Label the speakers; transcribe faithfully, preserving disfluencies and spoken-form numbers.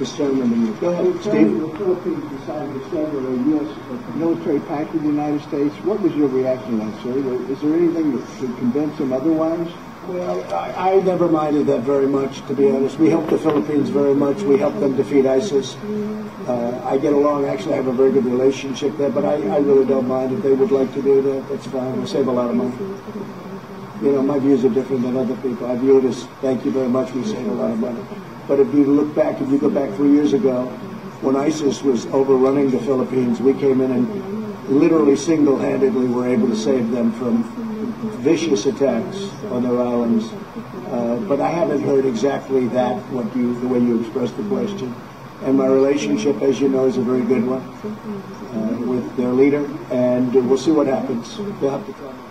Speaker 1: discernment in it. Go ahead,
Speaker 2: The
Speaker 1: Steve.
Speaker 2: the Philippines decided to send a U S military pact to the United States. What was your reaction to that, sir? Is there anything that should convince them otherwise?
Speaker 1: Well, I, I never minded that very much, to be honest. We help the Philippines very much. We help them defeat ISIS. Uh, I get along. Actually, I have a very good relationship there, but I, I really don't mind if they would like to do that. That's fine. We save a lot of money. You know, my views are different than other people. I view it as, thank you very much, we save a lot of money. But if you look back, if you go back three years ago, when ISIS was overrunning the Philippines, we came in and literally single-handedly were able to save them from vicious attacks on their islands. Uh, but I haven't heard exactly that, what you, the way you expressed the question. And my relationship, as you know, is a very good one uh, with their leader, and we'll see what happens. They'll have to come.